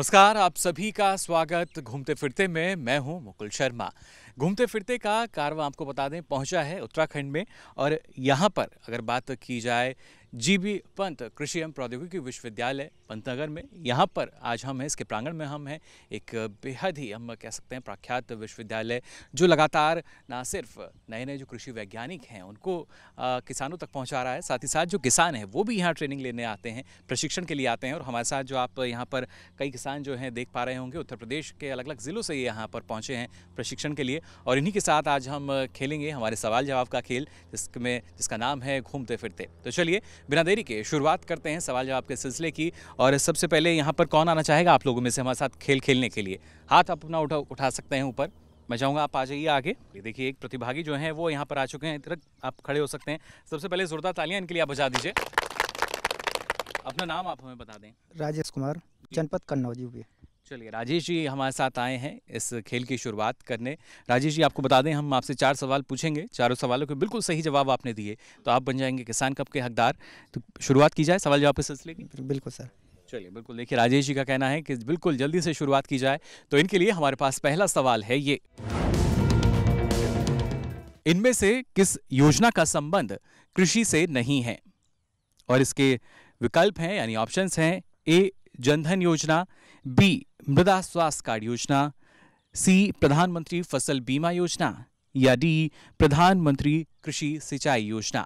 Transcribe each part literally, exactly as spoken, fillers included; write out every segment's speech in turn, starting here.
नमस्कार, आप सभी का स्वागत घूमते फिरते में। मैं हूं मुकुल शर्मा। घूमते फिरते का कारवां आपको बता दें पहुंचा है उत्तराखंड में, और यहां पर अगर बात की जाए जीबी पंत कृषि एवं प्रौद्योगिकी विश्वविद्यालय पंतनगर में, यहाँ पर आज हम हैं, इसके प्रांगण में हम हैं। एक बेहद ही हम कह सकते हैं प्रख्यात विश्वविद्यालय जो लगातार ना सिर्फ नए नए जो कृषि वैज्ञानिक हैं उनको आ, किसानों तक पहुँचा रहा है, साथ ही साथ जो किसान हैं वो भी यहाँ ट्रेनिंग लेने आते हैं, प्रशिक्षण के लिए आते हैं। और हमारे साथ जो आप यहाँ पर कई किसान जो हैं देख पा रहे होंगे, उत्तर प्रदेश के अलग अलग ज़िलों से ये यहाँ पर पहुँचे हैं प्रशिक्षण के लिए। और इन्हीं के साथ आज हम खेलेंगे हमारे सवाल जवाब का खेल, जिसमें जिसका नाम है घूमते फिरते। तो चलिए बिना देरी के शुरुआत करते हैं सवाल जवाब के सिलसिले की। और सबसे पहले यहाँ पर कौन आना चाहेगा आप लोगों में से हमारे साथ खेल खेलने के लिए? हाथ आप अपना उठा उठा सकते हैं ऊपर। मैं चाहूँगा आप आ जाइए आगे। ये देखिए एक प्रतिभागी जो हैं वो यहाँ पर आ चुके हैं, इधर आप खड़े हो सकते हैं। सबसे पहले जोरदार तालियां इनके लिए आप बजा दीजिए। अपना नाम आप हमें बता दें। राजेश कुमार, जनपद कन्नौज यूपी। चलिए राजेश जी हमारे साथ आए हैं इस खेल की शुरुआत करने। राजेश जी आपको बता दें हम आपसे चार सवाल पूछेंगे, चारों सवालों के बिल्कुल सही जवाब आपने दिए तो आप बन जाएंगे किसान कप के हकदार। तो शुरुआत की जाए सवाल जवाब के सिलसिले की। बिल्कुल सर। चलिए बिल्कुल, देखिए राजेश जी का कहना है कि बिल्कुल जल्दी से शुरुआत की जाए। तो इनके लिए हमारे पास पहला सवाल है ये, इनमें से किस योजना का संबंध कृषि से नहीं है? और इसके विकल्प हैं यानी ऑप्शंस हैं, ए जनधन योजना, बी मृदा स्वास्थ्य कार्ड योजना, सी प्रधानमंत्री फसल बीमा योजना, या डी प्रधानमंत्री कृषि सिंचाई योजना।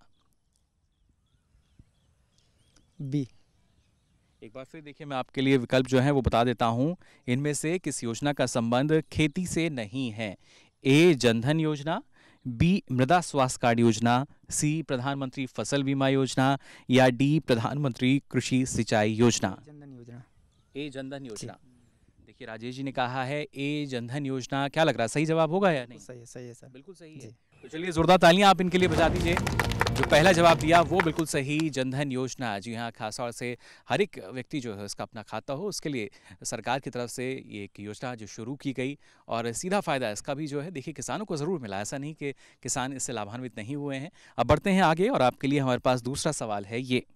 बी। एक बार फिर देखिए मैं आपके लिए विकल्प जो है वो बता देता हूं। इनमें से किस योजना का संबंध खेती से नहीं है? ए जनधन योजना, बी मृदा स्वास्थ्य कार्ड योजना, सी प्रधानमंत्री फसल बीमा योजना, या डी प्रधानमंत्री कृषि सिंचाई योजना। जनधन योजना। ए जनधन योजना। देखिए राजेश जी ने कहा है ए जनधन योजना। क्या लग रहा है सही जवाब होगा या नहीं? सही है, सही है सर। बिल्कुल सही है। तो चलिए जोरदार तालियां आप इनके लिए बजा दीजिए। जो पहला जवाब दिया वो बिल्कुल सही, जनधन योजना। जी हाँ, खासतौर से हर एक व्यक्ति जो है उसका अपना खाता हो, उसके लिए सरकार की तरफ से ये एक योजना जो शुरू की गई, और सीधा फायदा इसका भी जो है देखिए किसानों को ज़रूर मिला। ऐसा नहीं कि किसान इससे लाभान्वित नहीं हुए हैं। अब बढ़ते हैं आगे और आपके लिए हमारे पास दूसरा सवाल है ये,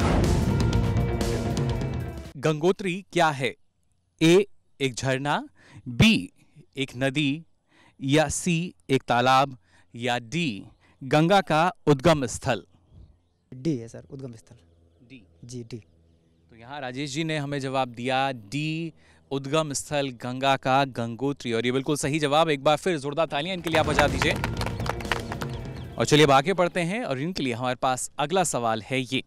गंगोत्री क्या है? ए एक झरना, बी एक नदी, या सी एक तालाब, या डी गंगा का उद्गम स्थल। डी है सर, उद्गम स्थल। डी। G D. तो यहाँ राजेश जी ने हमें जवाब दिया डी उद्गम स्थल गंगा का गंगोत्री, और ये बिल्कुल सही जवाब। एक बार फिर जोरदार तालियां इनके लिए आप बजा दीजिए। और चलिए अब आगे बढ़ते हैं और इनके लिए हमारे पास अगला सवाल है ये,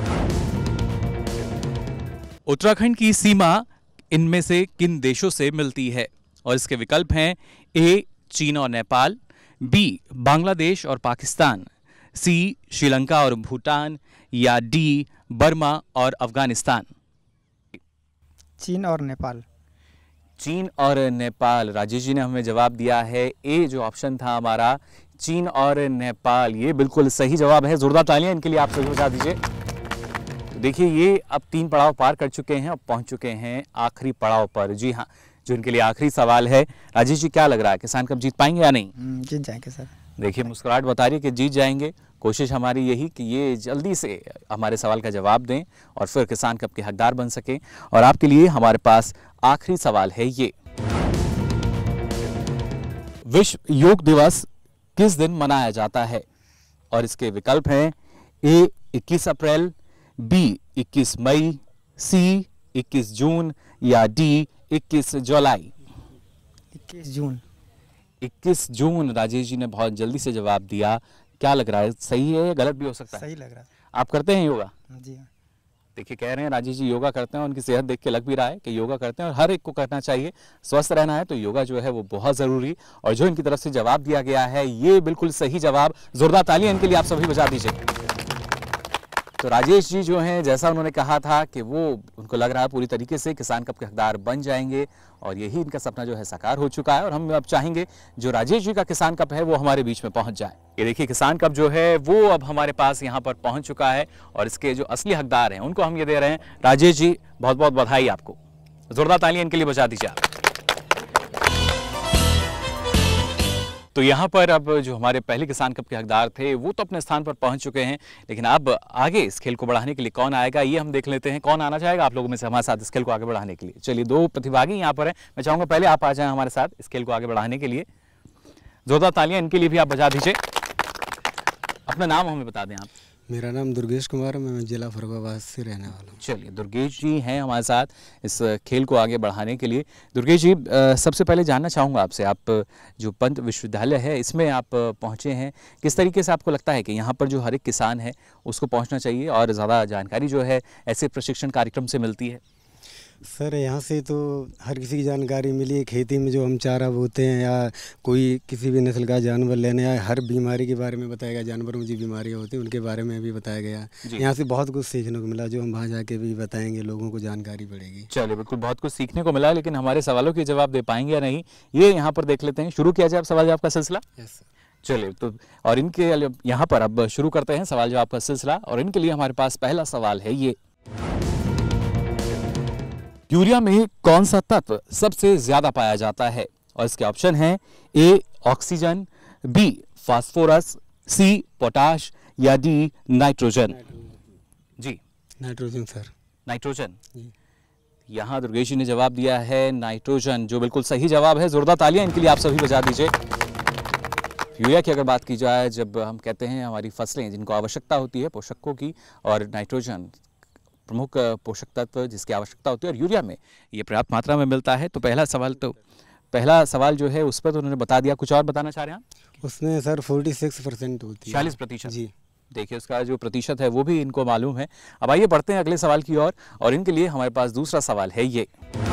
उत्तराखंड की सीमा इनमें से किन देशों से मिलती है? और इसके विकल्प हैं, ए चीन और नेपाल, बी बांग्लादेश और पाकिस्तान, सी श्रीलंका और भूटान, या डी बर्मा और अफगानिस्तान। चीन और नेपाल। चीन और नेपाल। राजेश जी ने हमें जवाब दिया है ए जो ऑप्शन था हमारा, चीन और नेपाल। ये बिल्कुल सही जवाब है। जोरदार तालियां इनके लिए आप सभी बजा दीजिए। देखिए ये अब तीन पड़ाव पार कर चुके हैं, अब पहुंच चुके हैं आखिरी पड़ाव पर। जी हाँ, जो इनके लिए आखिरी सवाल है, राजेश जी क्या लग रहा है किसान कब जीत पाएंगे या नहीं? जीत जाएंगे सर। देखिए मुस्कुराहट बता रही है कि जीत जाएंगे। कोशिश हमारी यही कि ये जल्दी से हमारे सवाल का जवाब दें और फिर किसान कप के हकदार बन सकें। और आपके लिए हमारे पास आखिरी सवाल है ये, विश्व योग दिवस किस दिन मनाया जाता है? और इसके विकल्प हैं, ए इक्कीस अप्रैल, बी इक्कीस मई, सी इक्कीस जून, या डी इक्कीस जुलाई। इक्कीस जून। इक्कीस जून। राजेश जी ने बहुत जल्दी से जवाब दिया। क्या लग रहा है सही है या गलत भी हो सकता है? सही लग रहा है। आप करते हैं योगा? जी हाँ। देखिए कह रहे हैं राजेश जी योगा करते हैं, उनकी सेहत देख के लग भी रहा है कि योगा करते हैं, और हर एक को करना चाहिए। स्वस्थ रहना है तो योगा जो है वो बहुत जरूरी। और जो इनकी तरफ से जवाब दिया गया है ये बिल्कुल सही जवाब। जोरदार तालियां इनके लिए आप सभी बजा दीजिए। तो राजेश जी जो हैं, जैसा उन्होंने कहा था कि वो उनको लग रहा है पूरी तरीके से किसान कप के हकदार बन जाएंगे, और यही इनका सपना जो है साकार हो चुका है। और हम अब चाहेंगे जो राजेश जी का किसान कप है वो हमारे बीच में पहुंच जाए। ये देखिए किसान कप जो है वो अब हमारे पास यहाँ पर पहुंच चुका है, और इसके जो असली हकदार हैं उनको हम ये दे रहे हैं। राजेश जी बहुत बहुत बधाई आपको। जोरदार तालियां इनके लिए बजा दीजिए आप। तो यहाँ पर अब जो हमारे पहले किसान कप के हकदार थे वो तो अपने स्थान पर पहुंच चुके हैं, लेकिन अब आगे इस खेल को बढ़ाने के लिए कौन आएगा ये हम देख लेते हैं। कौन आना चाहेगा आप लोगों में से हमारे साथ इस खेल को आगे बढ़ाने के लिए? चलिए, दो प्रतिभागी यहाँ पर हैं। मैं चाहूँगा पहले आप आ जाएं हमारे साथ इस खेल को आगे बढ़ाने के लिए। जोरदार तालियां इनके लिए भी आप बजा दीजिए। अपना नाम हमें बता दें आप। मेरा नाम दुर्गेश कुमार है, मैं जिला फरुखाबाद से रहने वाला हूँ। चलिए, दुर्गेश जी हैं हमारे साथ इस खेल को आगे बढ़ाने के लिए। दुर्गेश जी, सबसे पहले जानना चाहूँगा आपसे, आप जो पंत विश्वविद्यालय है इसमें आप पहुँचे हैं, किस तरीके से आपको लगता है कि यहाँ पर जो हर एक किसान है उसको पहुँचना चाहिए और ज़्यादा जानकारी जो है ऐसे प्रशिक्षण कार्यक्रम से मिलती है? सर, यहाँ से तो हर किसी की जानकारी मिली है। खेती में जो हम चारा बोते हैं या कोई किसी भी नस्ल का जानवर लेने आए, हर बीमारी के बारे में बताया गया। जानवरों में जो बीमारियाँ होती हैं उनके बारे में भी बताया गया। यहाँ से बहुत कुछ सीखने को मिला, जो हम वहाँ जाके भी बताएंगे, लोगों को जानकारी पड़ेगी। चलिए, बिल्कुल बहुत कुछ सीखने को मिला, लेकिन हमारे सवालों के जवाब दे पाएंगे या नहीं ये यहाँ पर देख लेते हैं। शुरू किया जाए अब सवाल जवाब का सिलसिला? Yes sir. चलिए, तो और इनके यहाँ पर अब शुरू करते हैं सवाल जवाब का सिलसिला, और इनके लिए हमारे पास पहला सवाल है ये। यूरिया में कौन सा तत्व सबसे ज्यादा पाया जाता है? और इसके ऑप्शन हैं A oxygen, B phosphorus, C potash या डी नाइट्रोजन। जी, नाइट्रोजन सर। नाइट्रोजन। यहाँ दुर्गेश जी ने जवाब दिया है नाइट्रोजन, जो बिल्कुल सही जवाब है। जोरदार तालियां इनके लिए आप सभी बजा दीजिए। यूरिया की अगर बात की जाए, जब हम कहते हैं हमारी फसलें जिनको आवश्यकता होती है पोषकों की, और नाइट्रोजन प्रमुख पोषक तत्व जिसकी आवश्यकता होती है, और यूरिया में ये पर्याप्त मात्रा में मिलता है। तो पहला सवाल तो पहला सवाल जो है उस पर तो उन्होंने बता दिया। कुछ और बताना चाह रहे हैं आप? उसमें सर छियालीस परसेंट होती है। छियालीस प्रतिशत जी। देखिए, उसका जो प्रतिशत है वो भी इनको मालूम है। अब आइए बढ़ते हैं अगले सवाल की ओर, और, और इनके लिए हमारे पास दूसरा सवाल है ये।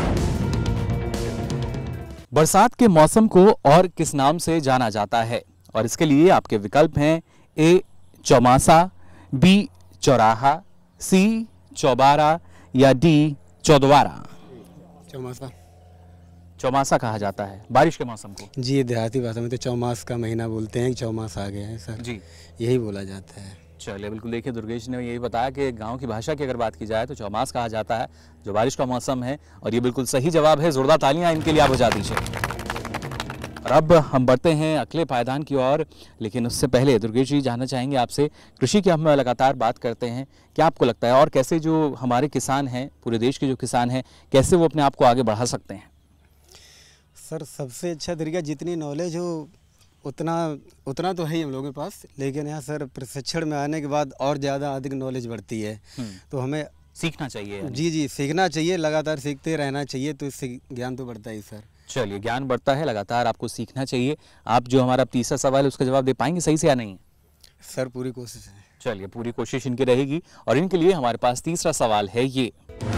बरसात के मौसम को और किस नाम से जाना जाता है? और इसके लिए आपके विकल्प हैं ए चौमासा, बी चौराहा, सी चौबारा या डी चौदवारा। चौमासा। चौमासा कहा जाता है बारिश के मौसम को। जी, देहाती भाषा में तो चौमास का महीना बोलते हैं, चौमास आ गए हैं सर जी, यही बोला जाता है। चलिए, बिल्कुल। देखिए, दुर्गेश ने यही बताया कि गांव की भाषा की अगर बात की जाए तो चौमास कहा जाता है, जो बारिश का मौसम है, और ये बिल्कुल सही जवाब है। जोरदार तालियां इनके लिए आप बजा दीजिए। और अब हम बढ़ते हैं अगले पायदान की ओर, लेकिन उससे पहले दुर्गेश जी जानना चाहेंगे आपसे, कृषि की हम लगातार बात करते हैं, क्या आपको लगता है और कैसे जो हमारे किसान हैं, पूरे देश के जो किसान हैं, कैसे वो अपने आप को आगे बढ़ा सकते हैं? सर, सबसे अच्छा तरीका, जितनी नॉलेज हो उतना उतना तो है ही हम लोगों के पास, लेकिन यहाँ सर प्रशिक्षण में आने के बाद और ज़्यादा अधिक नॉलेज बढ़ती है, तो हमें सीखना चाहिए। जी जी सीखना चाहिए, लगातार सीखते रहना चाहिए, तो इससे ज्ञान तो बढ़ता ही सर। चलिए, ज्ञान बढ़ता है, लगातार आपको सीखना चाहिए। आप जो हमारा तीसरा सवाल है उसका जवाब दे पाएंगे सही से या नहीं? सर, पूरी कोशिश है। चलिए, पूरी कोशिश इनकी रहेगी, और इनके लिए हमारे पास तीसरा सवाल है ये।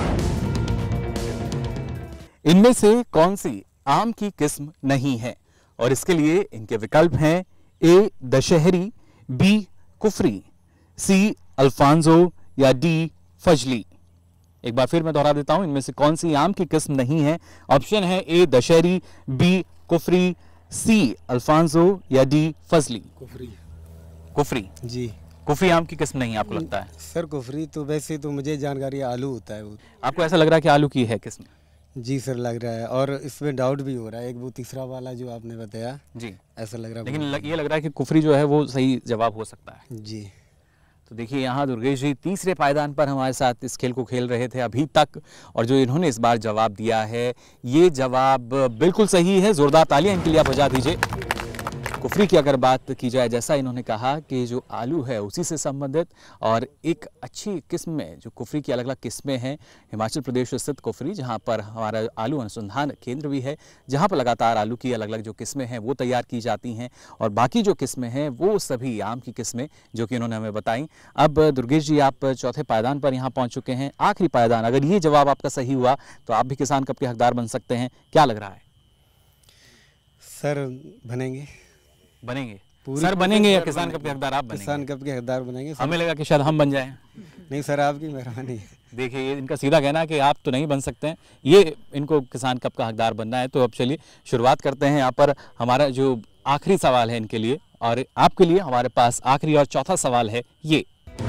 इनमें से कौन सी आम की किस्म नहीं है? और इसके लिए इनके विकल्प हैं A Dasheri, B Kufri, C Alphonso या डी फजली। एक बार फिर मैं दोहरा देता हूं, इनमें से कौन सी आम की किस्म नहीं है? ऑप्शन है A Dasheri, B Kufri, C Alphonso या डी फजली। कुफरी। कुफरी। जी। कुफरी आम की किस्म नहीं है आपको लगता है? सर, कुफरी तो वैसे तो मुझे जानकारी आलू होता है वो। आपको ऐसा लग रहा है कि आलू की है किस्म? जी सर, लग रहा है, और इसमें डाउट भी हो रहा है, एक वो तीसरा वाला जो आपने बताया जी, ऐसा लग रहा है, लेकिन लग, ये लग रहा है कि कुफरी जो है वो सही जवाब हो सकता है। जी। तो देखिए, यहाँ दुर्गेश जी तीसरे पायदान पर हमारे साथ इस खेल को खेल रहे थे अभी तक, और जो इन्होंने इस बार जवाब दिया है ये जवाब बिल्कुल सही है। जोरदार तालियां इनके लिए आप बजा दीजिए। कुफरी की अगर बात की जाए, जैसा इन्होंने कहा कि जो आलू है उसी से संबंधित, और एक अच्छी किस्म में जो कुफरी की अलग अलग किस्में हैं, हिमाचल प्रदेश स्थित कुफरी, जहां पर हमारा आलू अनुसंधान केंद्र भी है, जहां पर लगातार आलू की अलग अलग जो किस्में हैं वो तैयार की जाती हैं, और बाकी जो किस्में हैं वो सभी आम की किस्में जो कि इन्होंने हमें बताई। अब दुर्गेश जी, आप चौथे पायदान पर यहाँ पहुँच चुके हैं, आखिरी पायदान, अगर ये जवाब आपका सही हुआ तो आप भी किसान कप के हकदार बन सकते हैं। क्या लग रहा है? सर, बनेंगे बनेंगे सर, बनेंगे या किसान कप के हकदार आप बनेंगे? किसान कप के हकदार बनेंगे। हमें लगा कि शायद हम बन जाएं। नहीं सर, आपकी मेहरबानी है। देखिए, ये इनका सीधा कहना है कि आप तो नहीं बन सकते हैं, ये इनको किसान कप का हकदार बनना है। तो अब चलिए शुरुआत करते हैं। यहाँ पर हमारा जो आखिरी सवाल है इनके लिए, और आपके लिए हमारे पास आखिरी और चौथा सवाल है ये।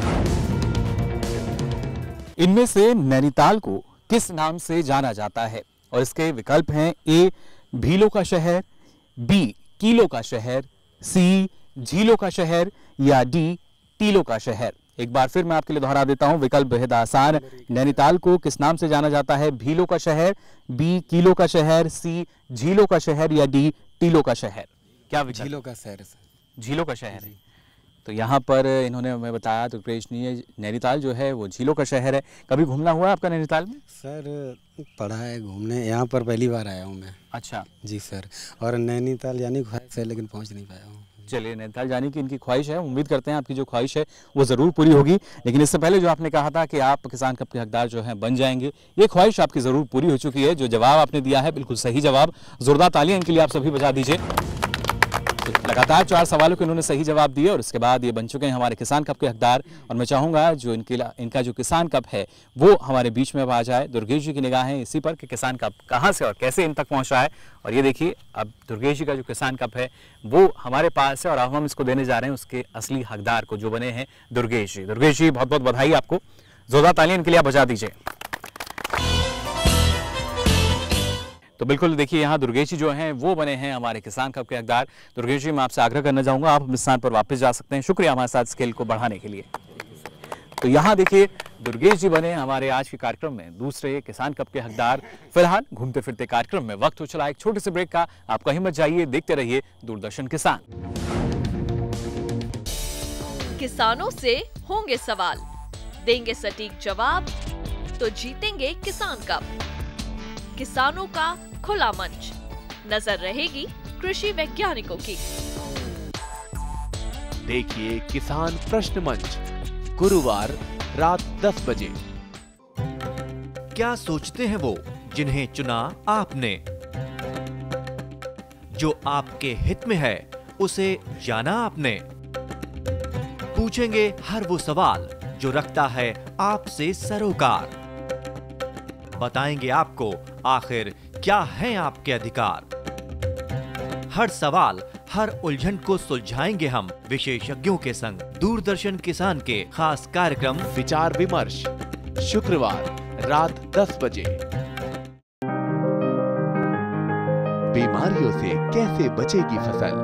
इनमें से नैनीताल को किस नाम से जाना जाता है? और इसके विकल्प हैं ए भीलों का शहर, बी कीलों का शहर, सी झीलों का शहर या डी टीलों का शहर। एक बार फिर मैं आपके लिए दोहरा देता हूं, विकल्प बेहद आसान। नैनीताल को किस नाम से जाना जाता है? भीलों का शहर, बी कीलों का शहर, सी झीलों का शहर या डी टीलों का शहर। क्या विकल्प? झीलों का शहर है। झीलों का शहर है। तो यहाँ पर इन्होंने हमें बताया तो नहीं, नैनीताल जो है वो झीलों का शहर है। कभी घूमना हुआ है आपका नैनीताल में? सर पढ़ा है घूमने, यहाँ पर पहली बार आया हूँ मैं। अच्छा जी सर, और नैनीताल जाने की ख्वाहिश है लेकिन पहुँच नहीं पाया हूँ। चलिए, नैनीताल जाने की इनकी ख्वाहिश है, उम्मीद करते हैं आपकी जो ख्वाहिश है वो ज़रूर पूरी होगी। लेकिन इससे पहले जो आपने कहा था कि आप किसान कप के हकदार जो हैं बन जाएंगे, ये ख्वाहिश आपकी ज़रूर पूरी हो चुकी है। जो जवाब आपने दिया है बिल्कुल सही जवाब, जोरदार तालियां इनके लिए आप सभी बजा दीजिए। तो लगातार चार सवालों के इन्होंने सही जवाब दिए और उसके बाद ये बन चुके हैं हमारे किसान कप के हकदार। और मैं चाहूँगा जो इनके इनका जो किसान कप है वो हमारे बीच में अब आ जाए। दुर्गेश जी की निगाहें इसी पर कि किसान कप कहाँ से और कैसे इन तक पहुँचा है। और ये देखिए, अब दुर्गेश जी का जो किसान कप है वो हमारे पास है और अब हम इसको देने जा रहे हैं उसके असली हकदार को, जो बने हैं दुर्गेश जी। दुर्गेश जी, बहुत बहुत बधाई आपको, जोरदार तालियां इनके लिए आप बजा दीजिए। तो बिल्कुल देखिए, यहाँ दुर्गेश जी जो हैं वो बने हैं हमारे किसान कप के हकदार। दुर्गेश जी, मैं आपसे आग्रह करना चाहूँगा आप अपने स्थान पर वापस जा सकते हैं। शुक्रिया हमारे साथ स्केल को बढ़ाने के लिए। तो यहाँ देखिए, दुर्गेश जी बने हमारे आज के कार्यक्रम में दूसरे किसान कप के हकदार। फिलहाल घूमते फिरते कार्यक्रम में वक्त हो चला एक छोटे से ब्रेक का। आप कहीं मत जाइए, देखते रहिए दूरदर्शन किसान। किसानों से होंगे सवाल, देंगे सटीक जवाब, तो जीतेंगे किसान कप। किसानों का खुला मंच, नजर रहेगी कृषि वैज्ञानिकों की। देखिए किसान प्रश्न मंच, गुरुवार रात दस बजे। क्या सोचते हैं वो जिन्हें चुना आपने? जो आपके हित में है उसे जाना आपने? पूछेंगे हर वो सवाल जो रखता है आपसे सरोकार। बताएंगे आपको आखिर क्या है आपके अधिकार। हर सवाल, हर उलझन को सुलझाएंगे हम विशेषज्ञों के संग। दूरदर्शन किसान के खास कार्यक्रम विचार विमर्श, शुक्रवार रात दस बजे। बीमारियों से कैसे बचेगी फसल?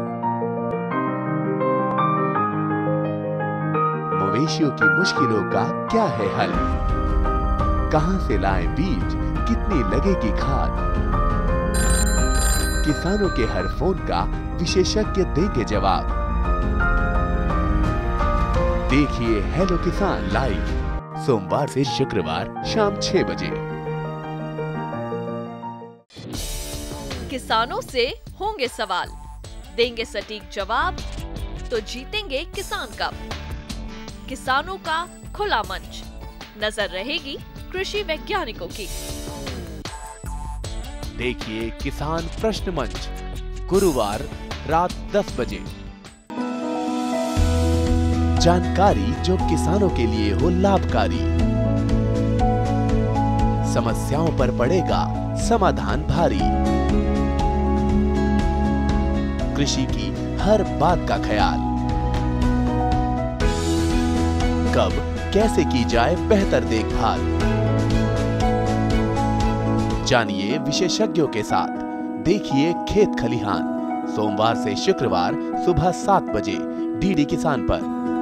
मवेशियों की मुश्किलों का क्या है हल? कहां से लाएं बीज, कितनी लगेगी खाद? किसानों के हर फोन का विशेषज्ञ देंगे जवाब। देखिए हेलो किसान लाइव सोमवार से शुक्रवार शाम छह बजे। किसानों से होंगे सवाल, देंगे सटीक जवाब, तो जीतेंगे किसान कप। किसानों का खुला मंच, नजर रहेगी कृषि वैज्ञानिकों की। देखिए किसान प्रश्न मंच, गुरुवार रात दस बजे। जानकारी जो किसानों के लिए हो लाभकारी। समस्याओं पर पड़ेगा समाधान भारी। कृषि की हर बात का ख्याल। कब कैसे की जाए बेहतर देखभाल, जानिए विशेषज्ञों के साथ। देखिए खेत खलिहान सोमवार से शुक्रवार सुबह सात बजे डीडी किसान पर।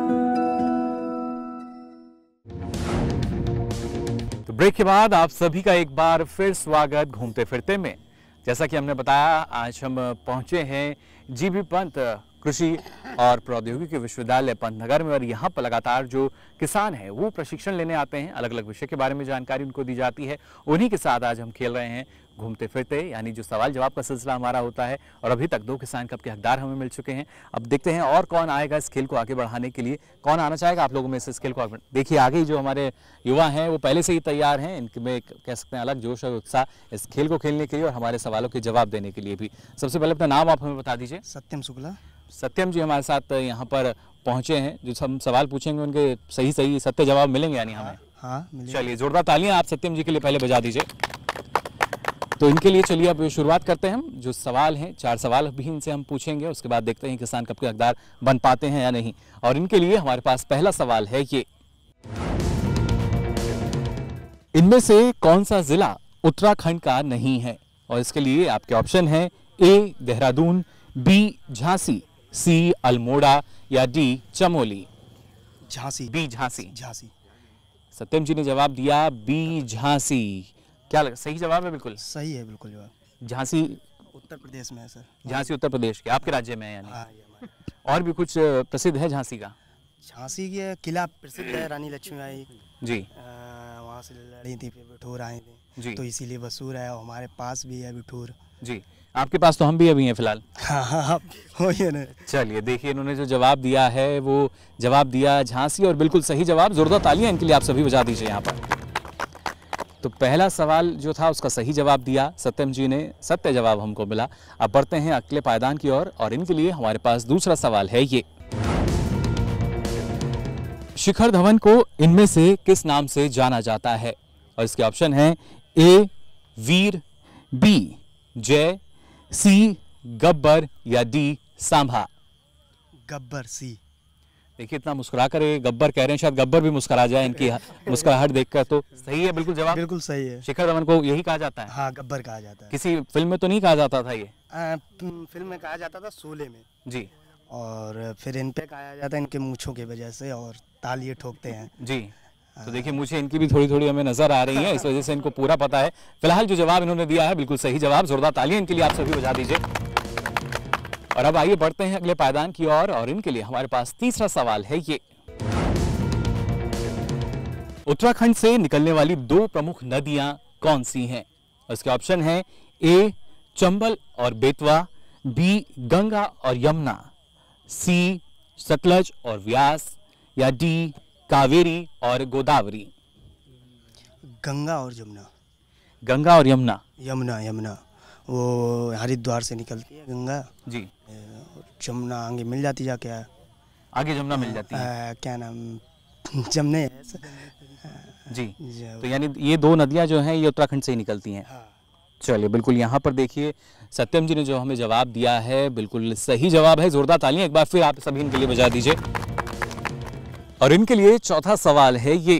तो ब्रेक के बाद आप सभी का एक बार फिर स्वागत घूमते फिरते में। जैसा कि हमने बताया, आज हम पहुंचे हैं जीबी पंत कृषि और प्रौद्योगिकी विश्वविद्यालय पंतनगर में। और यहाँ पर लगातार जो किसान हैं वो प्रशिक्षण लेने आते हैं, अलग अलग विषय के बारे में जानकारी उनको दी जाती है। उन्हीं के साथ आज हम खेल रहे हैं घूमते फिरते, यानी जो सवाल जवाब का सिलसिला हमारा होता है। और अभी तक दो किसान कप के हकदार हमें मिल चुके हैं। अब देखते हैं और कौन आएगा इस खेल को आगे बढ़ाने के लिए। कौन आना चाहेगा आप लोगों में से इस खेल को आगे? देखिए आगे जो हमारे युवा हैं वो पहले से ही तैयार हैं। इनमें कह सकते हैं अलग जोश और उत्साह इस खेल को खेलने के लिए और हमारे सवालों के जवाब देने के लिए भी। सबसे पहले अपना नाम आप हमें बता दीजिए। सत्यम शुक्ला। सत्यम जी हमारे साथ यहाँ पर पहुंचे हैं। जो हम सवाल पूछेंगे उनके सही सही सत्य जवाब मिलेंगे यानी हमें? हाँ, चलिए जोरदार तालियां आप सत्यम जी के लिए पहले बजा दीजिए। तो इनके लिए चलिए अब शुरुआत करते हैं हम। जो सवाल हैं, चार सवाल भी इनसे हम पूछेंगे, उसके बाद देखते हैं किसान कप के हकदार बन पाते हैं या नहीं। और इनके लिए हमारे पास पहला सवाल है ये, इनमें से कौन सा जिला उत्तराखंड का नहीं है? और इसके लिए आपके ऑप्शन हैं A Dehradun, B Jhansi, C Almora या डी चमोली? झांसी। बी झांसी। झांसी। सत्यम जी ने जवाब दिया बी झांसी। क्या लगा, सही जवाब है? बिल्कुल सही है, बिल्कुल जवाब। झांसी उत्तर प्रदेश में है सर। झांसी उत्तर प्रदेश के आपके राज्य में है यानी? हाँ, ये हमारे। और भी कुछ अ, प्रसिद्ध है झांसी का? झांसी के किला प्रसिद्ध है, रानी लक्ष्मीबाई जी वहाँ से लड़ी थी, फिर बिठूर आए थे, जी तो इसीलिए मशहूर है। और हमारे पास भी है बिठूर। जी। आपके पास तो हम भी अभी हैं फिलहाल। हाँ हाँ हाँ, हो ये ना। चलिए देखिए, इन्होंने जो जवाब दिया है वो जवाब दिया झांसी, और बिल्कुल सही जवाब। जोरदार तालियां इनके लिए आप सभी बजा दीजिए यहाँ पर। तो पहला सवाल जो था उसका सही जवाब दिया सत्यम जी ने, सत्य जवाब हमको मिला। अब बढ़ते हैं अगले पायदान की ओर, और इनके लिए हमारे पास दूसरा सवाल है ये। शिखर धवन को इनमें से किस नाम से जाना जाता है? और इसके ऑप्शन हैं ए वीर, बी जय, सी गब्बर या डी सांभा? गब्बर, सी। देखिए इतना मुस्कुरा कर ये गब्बर कह रहे हैं, शायद गब्बर भी मुस्कुरा जाए इनकी मुस्कुराहट देखकर। तो सही है बिल्कुल जवाब? बिल्कुल सही है। शिखर धवन को यही कहा जाता है? हाँ, गब्बर कहा जाता है। किसी फिल्म में तो नहीं कहा जाता था ये? आ, फिल्म में कहा जाता था शोले में जी। और फिर इन पे कहा जाता है इनके मूंछों की वजह से, और तालियां ठोकते हैं जी। तो देखिए मुझे इनकी भी थोड़ी थोड़ी हमें नजर आ रही है, इस वजह से इनको पूरा पता है। फिलहाल जो जवाब इन्होंने दिया है बिल्कुल सही जवाब। जोरदार तालियां इनके लिए आप सभी बजा दीजिए। और अब आइए बढ़ते हैं अगले पायदान की ओर, और इनके लिए हमारे पास तीसरा सवाल है ये। उत्तराखंड से निकलने वाली दो प्रमुख नदियां कौन सी हैं? इसके ऑप्शन है ए चंबल और बेतवा, बी गंगा और यमुना, सी सतलज और व्यास या डी कावेरी और गोदावरी? गंगा और यमुना। गंगा और यमुना। यमुना यमुना वो हरिद्वार से निकलती है गंगा जी। और यमुना आगे मिल जाती जाके है। आगे यमुना मिल जाती है। आ, क्या नाम, जमने है जी। जो- तो यानी ये दो नदियां जो हैं ये उत्तराखंड से ही निकलती हैं। हाँ। चलिए बिल्कुल यहाँ पर देखिए सत्यम जी ने जो हमें जवाब दिया है बिल्कुल सही जवाब है। जोरदार तालियां एक बार फिर आप सभी इनके लिए बजा दीजिए। और इनके लिए चौथा सवाल है ये।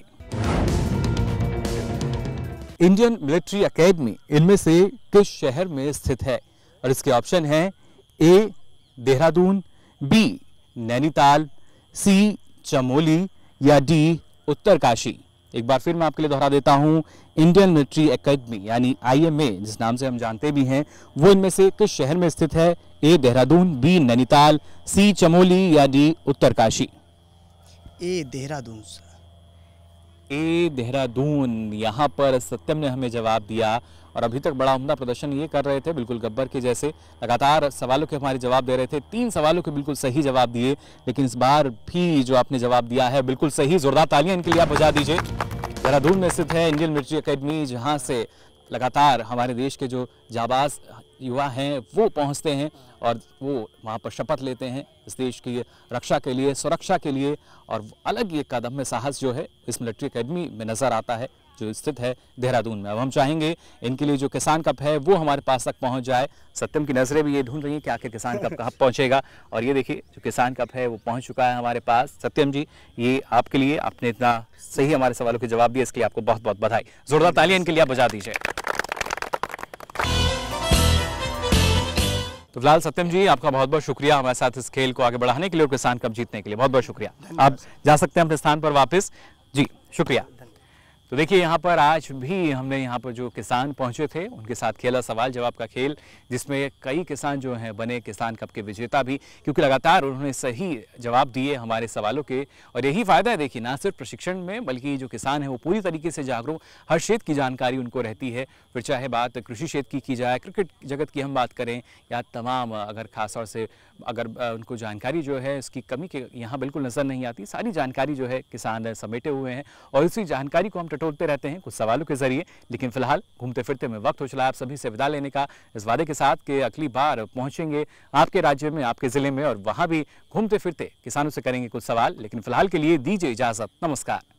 इंडियन मिलिट्री एकेडमी इनमें से किस शहर में स्थित है? और इसके ऑप्शन हैं A Dehradun, B Nainital, C Chamoli या डी उत्तरकाशी? एक बार फिर मैं आपके लिए दोहरा देता हूं, इंडियन मिलिट्री एकेडमी यानी आई एम ए जिस नाम से हम जानते भी हैं, वो इनमें से किस शहर में स्थित है? A Dehradun, B Nainital, C Chamoli या D Uttarkashi? A Dehradun. A Dehradun, यहाँ पर सत्यम ने हमें जवाब दिया। और अभी तक बड़ा उम्दा प्रदर्शन ये कर रहे थे, बिल्कुल गब्बर के जैसे लगातार सवालों के हमारे जवाब दे रहे थे। तीन सवालों के बिल्कुल सही जवाब दिए, लेकिन इस बार भी जो आपने जवाब दिया है बिल्कुल सही। जोरदार तालियां इनके लिए आप बजा दीजिए। देहरादून में स्थित है इंडियन मिलिट्री एकेडमी, जहाँ से लगातार हमारे देश के जो जाबाज युवा हैं वो पहुंचते हैं और वो वहाँ पर शपथ लेते हैं इस देश की रक्षा के लिए, सुरक्षा के लिए। और अलग ये कदम में साहस जो है इस मिलिट्री एकेडमी में नज़र आता है जो स्थित है देहरादून में। अब हम चाहेंगे इनके लिए जो किसान कप है वो हमारे पास तक पहुंच जाए। सत्यम की नज़रें भी ये ढूंढ रही हैं कि आखिर किसान कप कहाँ पहुंचेगा। और ये देखिए जो किसान कप है वो पहुंच चुका है हमारे पास। सत्यम जी ये आपके लिए, आपने इतना सही हमारे सवालों के जवाब दिए इसके लिए आपको बहुत बहुत बधाई। जोरदार तालियां इनके लिए आप बजा दीजिए। तो फिलहाल सत्यम जी आपका बहुत बहुत शुक्रिया हमारे साथ इस खेल को आगे बढ़ाने के लिए और किसान कप जीतने के लिए बहुत बहुत शुक्रिया। आप जा सकते हैं अपने स्थान पर वापस। जी शुक्रिया। तो देखिए यहाँ पर आज भी हमने यहाँ पर जो किसान पहुँचे थे उनके साथ खेला सवाल जवाब का खेल, जिसमें कई किसान जो हैं बने किसान कप के विजेता भी, क्योंकि लगातार उन्होंने सही जवाब दिए हमारे सवालों के। और यही फ़ायदा है देखिए ना सिर्फ प्रशिक्षण में, बल्कि जो किसान है वो पूरी तरीके से जागरूक, हर क्षेत्र की जानकारी उनको रहती है। फिर चाहे बात कृषि क्षेत्र की की जाए, क्रिकेट जगत की हम बात करें, या तमाम अगर खास तौर से अगर उनको जानकारी जो है इसकी कमी के यहाँ बिल्कुल नज़र नहीं आती। सारी जानकारी जो है किसान समेटे हुए हैं और इसी जानकारी को हम टटोलते रहते हैं कुछ सवालों के जरिए। लेकिन फिलहाल घूमते फिरते में वक्त हो चला आप सभी से विदा लेने का, इस वादे के साथ कि अगली बार पहुंचेंगे आपके राज्य में, आपके ज़िले में, और वहाँ भी घूमते फिरते किसानों से करेंगे कुछ सवाल। लेकिन फिलहाल के लिए दीजिए इजाज़त, नमस्कार।